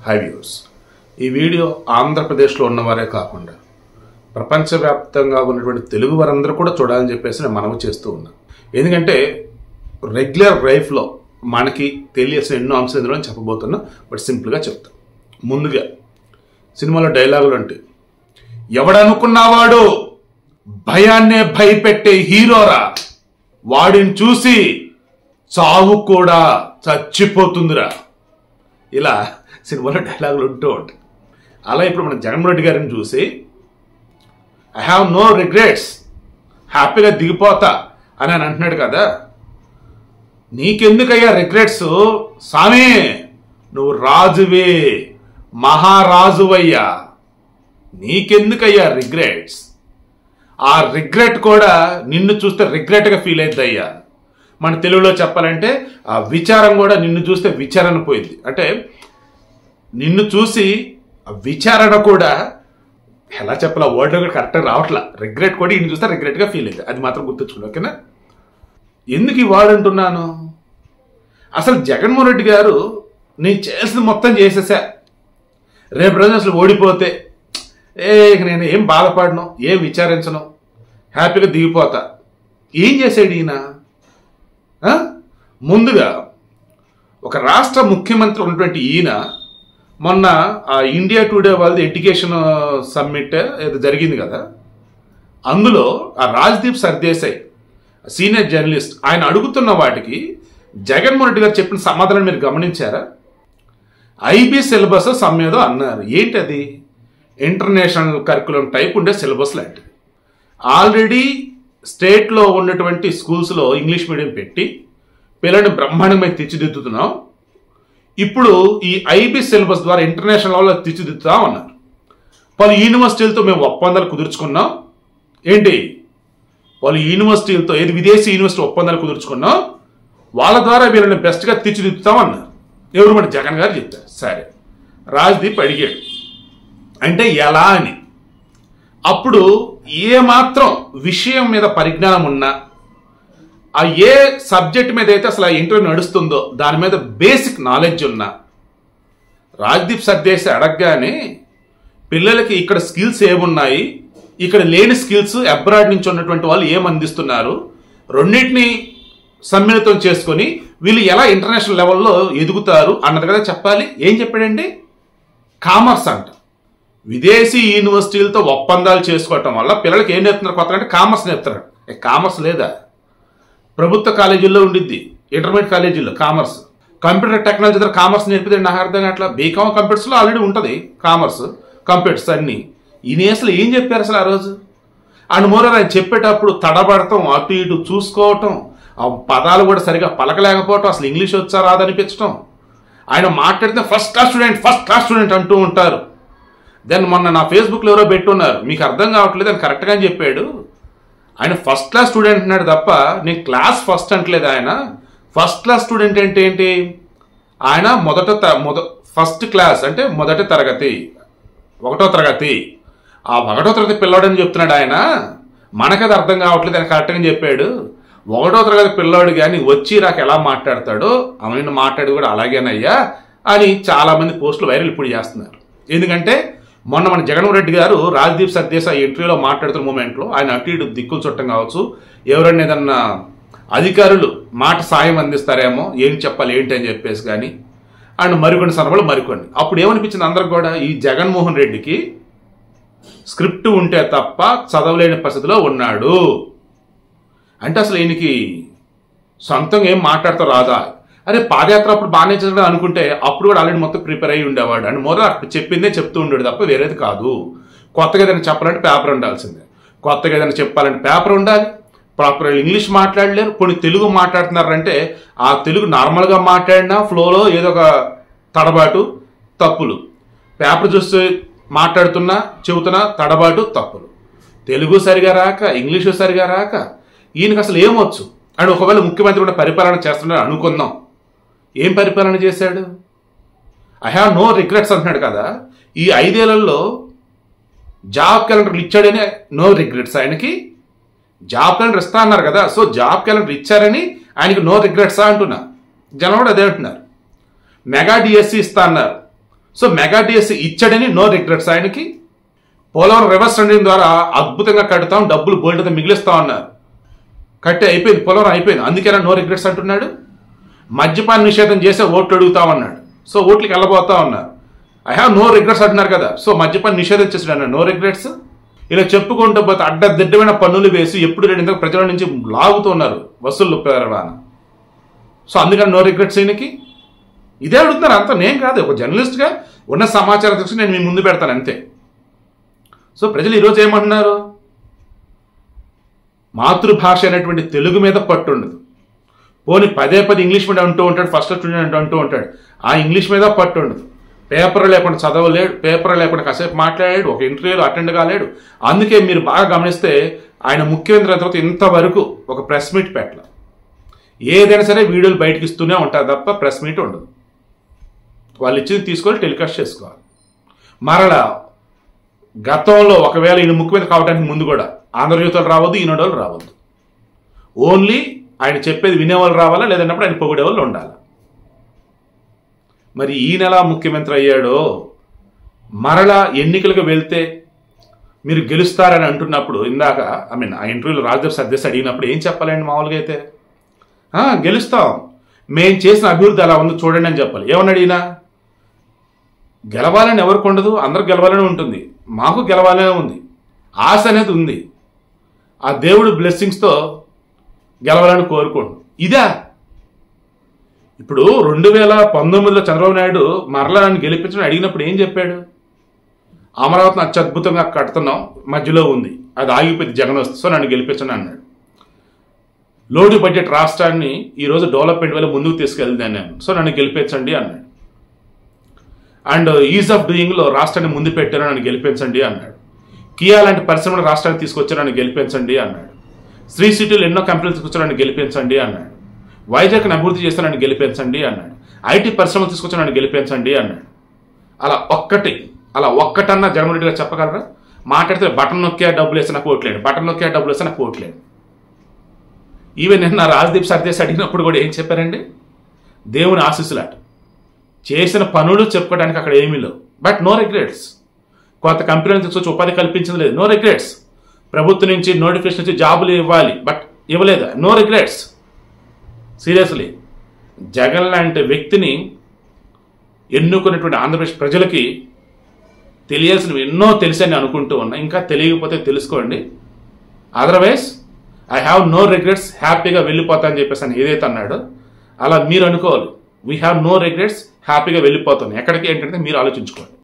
High views. ఈ video ఆంధ్రప్రదేశ్లో ఉన్నవారే కాకుండా ప్రపంచవ్యాప్తంగా ఉన్నటువంటి తెలుగు వారందరూ కూడా చూడాలని చెప్పేసి నేను మనవి చేస్తూ ఉన్నాను. ఎందుకంటే రెగ్యులర్ లైఫ్లో మనకి తెలియాల్సిన ఎన్నో అంశాలు ఇందులో చెప్పబోతున్నా, బట్ సింపుల్గా చెప్తాను. ముందుగా సినిమాలో డైలాగులు అంటే, ఎవడనుకున్నవాడు భయాన్నే భయపెట్టే హీరోరా, వాడిని చూసి చావు కూడా చచ్చిపోతుందిరా, ఇలా సినిమాలో డైలాగులు ఉంటూ ఉంటాయి. అలా ఇప్పుడు మన జగన్మోహన్ రెడ్డి గారిని చూసి ఐ హ్యావ్ నో రిగ్రెట్స్, హ్యాపీగా దిగిపోతా అని అని అంటున్నాడు కదా. నీకెందుకయ్యా రిగ్రెట్స్ సామి, నువ్వు రాజువే, మహారాజువయ్యా, నీకెందుకయ్యా రిగ్రెట్స్? ఆ రిగ్రెట్ కూడా నిన్ను చూస్తే రిగ్రెట్గా ఫీల్ అవుతుంది అయ్యా. మన తెలుగులో చెప్పాలంటే ఆ విచారం కూడా నిన్ను చూస్తే విచారణ పోయింది. అంటే నిన్ను చూసి విచారణ కూడా ఎలా చెప్పాలా, వర్డ్ కూడా కరెక్ట్గా రావట్లా. రిగ్రెట్ కూడా నిన్ను చూస్తే రిగ్రెట్గా ఫీల్ అవుతుంది, అది మాత్రం గుర్తుంచుకోండి, ఓకేనా? ఎందుకు ఈ వర్డ్ అంటున్నాను, అసలు జగన్మోహన్ రెడ్డి గారు నేను చేసింది మొత్తం చేసేసా, రేపు రోజు అసలు ఓడిపోతే నేను ఏం బాధపడను, ఏం విచారించను, హ్యాపీగా దిగిపోతా. ఏం చేశాడు ఈయన? ముందుగా ఒక రాష్ట్ర ముఖ్యమంత్రి ఉన్నటువంటి ఈయన మొన్న ఆ ఇండియా టుడే వాళ్ళది ఎడ్యుకేషన్ సమ్మిట్ ఏదో జరిగింది కదా, అందులో ఆ రాజ్దీప్ సర్దేశాయ్ సీనియర్ జర్నలిస్ట్ ఆయన అడుగుతున్న వాటికి జగన్మోహన్ రెడ్డి గారు చెప్పిన సమాధానం మీరు గమనించారా? ఐబీ సిలబస్ సమ్మేదో అన్నారు. ఏంటది? ఇంటర్నేషనల్ కరికులం టైప్ ఉండే సిలబస్ లాంటిది. ఆల్రెడీ స్టేట్లో ఉన్నటువంటి స్కూల్స్లో ఇంగ్లీష్ మీడియం పెట్టి పిల్లల్ని బ్రహ్మాండంగా తీర్చిదిద్దుతున్నాం. ఇప్పుడు ఈ ఐబీ సిలబస్ ద్వారా ఇంటర్నేషనల్ లెవెల్లో తీర్చిదిద్దుతాం అన్నారు. పలు యూనివర్సిటీలతో మేము ఒప్పందాలు కుదుర్చుకున్నాం. ఏంటి? పలు యూనివర్సిటీలతో, ఏది విదేశీ యూనివర్సిటీ ఒప్పందాలు కుదుర్చుకున్నాం, వాళ్ళ ద్వారా వీళ్ళని బెస్ట్గా తీర్చిదిద్దుతాం అన్నారు. ఎవరు? మన జగన్ గారు చెప్పారు. సరే, రాజ్దీప్ అడిగాడు అంటే ఎలా అని. అప్పుడు ఏమాత్రం విషయం మీద పరిజ్ఞానం ఉన్నా, ఆ ఏ సబ్జెక్ట్ మీద అయితే అసలు ఆ ఇంటర్వ్యూ నడుస్తుందో దాని మీద బేసిక్ నాలెడ్జ్ ఉన్నా, రాజ్దీప్ సర్దేశాయ్ అడగగానే పిల్లలకి ఇక్కడ స్కిల్స్ ఏమున్నాయి, ఇక్కడ లేని స్కిల్స్ అబ్రాడ్ నుంచి ఉన్నటువంటి వాళ్ళు ఏం అందిస్తున్నారు, రెండింటిని సమ్మిళితం చేసుకొని వీళ్ళు ఎలా ఇంటర్నేషనల్ లెవెల్లో ఎదుగుతారు అన్నది కదా చెప్పాలి. ఏం చెప్పాడండి? కామర్స్ అంట. విదేశీ యూనివర్సిటీలతో ఒప్పందాలు చేసుకోవటం వల్ల పిల్లలకి ఏం నేర్పుతున్నారు కొత్త అంటే కామర్స్ నేర్పుతారు. కామర్స్ లేదా? ప్రభుత్వ కాలేజీల్లో ఉండిద్ది, ఇంటర్మీడియట్ కాలేజీల్లో కామర్స్. కంప్యూటర్ టెక్నాలజీ దగ్గర కామర్స్ నేర్పితే నాకు అర్థం అట్లా. బీకామ్ కంప్యూటర్స్లో ఆల్రెడీ ఉంటుంది కామర్స్, కంప్యూటర్స్ అన్నీ. ఈయన అసలు ఏం చెప్పారు అసలు ఆ రోజు? అండ్ మోరర్ ఆయన చెప్పేటప్పుడు తడబడటం, అటు ఇటు చూసుకోవటం, ఆ పదాలు కూడా సరిగా పలకలేకపోవటం, అసలు ఇంగ్లీష్ వచ్చా రాదనిపించటం. ఆయన మాట్లాడితే ఫస్ట్ క్లాస్ స్టూడెంట్ అంటూ ఉంటారు. దెన్ మొన్న నా ఫేస్బుక్లో ఎవరో పెట్టున్నారు, మీకు అర్థం కావట్లేదు అని కరెక్ట్గా అని చెప్పాడు. ఆయన ఫస్ట్ క్లాస్ స్టూడెంట్ అన్నాడు తప్ప నేను క్లాస్ ఫస్ట్ అంటలేదు. ఆయన ఫస్ట్ క్లాస్ స్టూడెంట్ అంటే ఏంటి? ఆయన ఫస్ట్ క్లాస్ అంటే మొదటి తరగతి, 1వ తరగతి. ఆ 1వ తరగతి పిల్లోడని చెప్తున్నాడు ఆయన. మనకది అర్థం కావట్లేదు అని కరెక్ట్గా చెప్పాడు. 1వ తరగతి పిల్లోడు కానీ వచ్చి రాక ఎలా మాట్లాడతాడో అవన్నీ మాట్లాడి కూడా అలాగేనయ్యా అని చాలామంది పోస్టులు వైరల్ ఇప్పుడు చేస్తున్నారు. ఎందుకంటే మొన్న మన జగన్మోహన్ రెడ్డి గారు రాజ్దీప్ సర్దేశాయ్ ఇంటర్వ్యూలో మాట్లాడుతున్న మూమెంట్లో ఆయన అటు ఇటు దిక్కులు చుట్టం కావచ్చు, ఎవరైనా ఏదన్నా అధికారులు మాట సాయం అందిస్తారేమో, ఏం చెప్పాలి ఏంటి అని చెప్పేసి కానీ, అండ్ మరికొన్ని సందర్భాలు మరికొన్ని. అప్పుడు ఏమనిపించింది అందరికి కూడా, ఈ జగన్మోహన్ రెడ్డికి స్క్రిప్ట్ ఉంటే తప్ప చదవలేని పరిస్థితిలో ఉన్నాడు. అంటే అసలు ఈయనకి సొంతంగా ఏం మాట్లాడుతూ రాదా? అరే పాదయాత్ర అప్పుడు బాగానే చదవడం అనుకుంటే అప్పుడు కూడా ఆల్రెడీ మొత్తం ప్రిపేర్ అయ్యి ఉండేవాడు. అండ్ మొదలు చెప్పిందే చెప్తూ ఉండేది తప్ప వేరేది కాదు. కొత్తగా ఏదైనా చెప్పాలంటే పేపర్ ఉండాల్సిందే, కొత్తగా ఏదైనా చెప్పాలంటే పేపర్ ఉండాలి. ప్రాపర్ ఇంగ్లీష్ మాట్లాడలేరు, కొన్ని తెలుగు మాట్లాడుతున్నారంటే ఆ తెలుగు నార్మల్గా మాట్లాడినా ఫ్లోలో ఏదో ఒక తడబాటు, తప్పులు. పేపర్ చూస్తే మాట్లాడుతున్నా చెబుతున్నా తడబాటు, తప్పులు. తెలుగు సరిగా రాక, ఇంగ్లీషు సరిగా రాక ఈయనకి అసలు ఏమొచ్చు? అండ్ ఒకవేళ ముఖ్యమంత్రి కూడా పరిపాలన చేస్తున్నాడు అనుకుందాం, ఏం పరిపాలన చేశాడు? ఐ హ్యావ్ నో రిగ్రెట్స్ అంటున్నాడు కదా. ఈ 5 ఏళ్లలో జాబ్ క్యాలెండర్లు ఇచ్చాడని నో రిగ్రెట్స్ ఆయనకి. జాబ్ క్యాలెండర్ ఇస్తా అన్నారు కదా, సో జాబ్ క్యాలెండర్ ఇచ్చారని ఆయనకి నో రిగ్రెట్సా అంటున్నా. జనం కూడా అదే అంటున్నారు. మెగా డిఎస్సి ఇస్తా అన్నారు, సో మెగా డిఎస్సి ఇచ్చాడని నో రిగ్రెట్స్ ఆయనకి. పోలవరం రివర్స్ టెండరింగ్ ద్వారా అద్భుతంగా కడతాం, డబ్బులు బోల్డ్తో మిగిలిస్తాం అన్నారు. కట్టి అయిపోయింది, పోలవరం అయిపోయింది. అందుకేనా నో రిగ్రెట్స్ అంటున్నాడు. మద్యపాన నిషేధం చేస్తే ఓట్లు అడుగుతామన్నాడు. సో ఓట్లకి వెళ్ళబోతా ఉన్నారు. ఐ హ్యావ్ నో రిగ్రెట్స్ అంటున్నారు కదా. సో మద్యపాన నిషేధం చేసాడు అన్నాడు, నో రిగ్రెట్స్. ఇలా చెప్పుకుంటూ పోతే అడ్డదిడ్డమైన పన్నులు వేసి ఎప్పుడు రెండు ప్రజల నుంచి లాగుతూ ఉన్నారు వసూళ్లు పెరవాన. సో అందుకని నో రిగ్రెట్స్ ఈయనకి. ఇదే అడుగుతున్నారు అంతా, నేను కాదు, ఒక జర్నలిస్ట్గా ఉన్న సమాచారం తీసుకుని నేను మీ ముందు పెడతాను అంతే. సో ప్రజలు ఈరోజు ఏమంటున్నారు, మాతృభాష అనేటువంటి తెలుగు మీద పట్టు ఉండదు. పోనీ పదే ఇంగ్లీష్ మీడియం అంటూ ఉంటాడు, ఫస్ట్ స్టూడెంట్ అంటూ ఉంటాడు, ఆ ఇంగ్లీష్ మీద పట్టు ఉండదు. పేపర్ లేకుండా చదవలేడు, పేపర్ లేకుండా కాసేపు మాట్లాడాడు, ఒక ఇంటర్వ్యూలో అటెండ్ కాలేడు. అందుకే మీరు బాగా గమనిస్తే ఆయన ముఖ్యమంత్రి అయిన తర్వాత ఇంతవరకు ఒక ప్రెస్ మీట్ పెట్టాల. ఏదైనా సరే వీడియోలు బయటకు ఇస్తూనే ఉంటారు తప్ప ప్రెస్ మీట్ ఉండదు. వాళ్ళు ఇచ్చింది తీసుకొని టెలికాస్ట్ చేసుకోవాలి. మరలా గతంలో ఒకవేళ ఈయన ముఖ్యమంత్రి కావడానికి ముందు కూడా ఆంధ్రజ్యోతులు రావద్దు, ఈనాడు రావద్దు. ఓన్లీ ఆయన చెప్పేది వినేవాళ్ళు రావాలా, లేదన్నప్పుడు ఆయన పొగిడేవాళ్ళు ఉండాలి. మరి ఈయన ఎలా ముఖ్యమంత్రి అయ్యాడో, మరలా ఎన్నికలకు వెళ్తే మీరు గెలుస్తారని అంటున్నప్పుడు ఇందాక ఆ ఇంటర్వ్యూలో రాజ్యసభ సదస్సు అడిగినప్పుడు ఏం చెప్పాలండి మామూలుగా అయితే? గెలుస్తాం, మేం చేసిన అభివృద్ధి అలా ఉంది చూడండి అని చెప్పాలి. ఏమని అడిగినా గెలవాలని ఎవరికి ఉండదు, అందరు గెలవాలని ఉంటుంది. మాకు గెలవాలనే ఉంది, ఆశ అనేది ఉంది. ఆ దేవుడు బ్లెస్సింగ్స్తో గెలవాలని కోరుకోండి. ఇదా ఇప్పుడు 2019లో చంద్రబాబు నాయుడు మరలా నన్ను గెలిపించడం అడిగినప్పుడు ఏం చెప్పాడు? అమరావతిని అత్యద్భుతంగా కడుతున్నాం, మధ్యలో ఉంది, అది ఆగిపోయింది, జగన్ వస్తే, సో నన్ను గెలిపించండి అన్నాడు. లోటు బడ్జెట్ రాష్ట్రాన్ని ఈరోజు డెవలప్మెంట్ వల్ల ముందుకు తీసుకెళ్తాను నేను, సో నన్ను గెలిపించండి అన్నాడు. అండ్ ఈజ్ ఆఫ్ డూయింగ్లో రాష్ట్రాన్ని ముందు పెట్టాను, నన్ను గెలిపించండి అన్నాడు. కియా లాంటి పరిశ్రమలు రాష్ట్రానికి తీసుకొచ్చాను, నన్ను గెలిపించండి అన్నాడు. శ్రీ సిటీలో ఎన్నో కంపెనీలు తీసుకొచ్చాను, నన్ను గెలిపించండి అన్నాడు. వైజాగ్ని అభివృద్ధి చేస్తే నన్ను గెలిపించండి అన్నాడు. ఐటీ పరిశ్రమలు తీసుకొచ్చి నన్ను గెలిపించండి అన్నాడు. అలా ఒక్కటన్నా జగన్మోహన్ రెడ్డి గారు చెప్పగలరా? మాట్లాడితే బటన్ నొక్కే డబ్బులు వేస్తే నాకు ఓట్లేడు, బటన్ నొక్కే డబ్బులు వేస్తే నాకు ఓట్లేడు. ఈవెన్ నిన్న రాజ్దీప్ సర్దేశ్ అడిగినప్పుడు కూడా ఏం చెప్పారండి? దేవుని ఆశీస్సులాట, చేసిన పనులు చెప్పుకోవడానికి అక్కడ ఏమీ లేవు, బట్ నో రిగ్రెట్స్. కొత్త కంపెనీలు తీసుకొచ్చి ఉపాధి కల్పించింది లేదు, నో రిగ్రెట్స్. ప్రభుత్వం నుంచి నోటిఫికేషన్ వచ్చి జాబులు ఇవ్వాలి, బట్ ఇవ్వలేదు, నో రిగ్రెట్స్. సీరియస్లీ జగన్ లాంటి వ్యక్తిని ఎన్నుకున్నటువంటి ఆంధ్రప్రదేశ్ ప్రజలకి తెలియాల్సినవి ఎన్నో తెలిసని అనుకుంటూ ఉన్నా. ఇంకా తెలియకపోతే తెలుసుకోండి. Otherwise I have no regrets, హ్యాపీగా వెళ్ళిపోతా అని చెప్పేసి అని ఏదైతే అన్నాడో అలా మీరు అనుకోవాలి. వీ హ్యావ్ నో రిగ్రెట్స్, హ్యాపీగా వెళ్ళిపోతాను. ఎక్కడికి ఏంటంటే మీరు ఆలోచించుకోండి.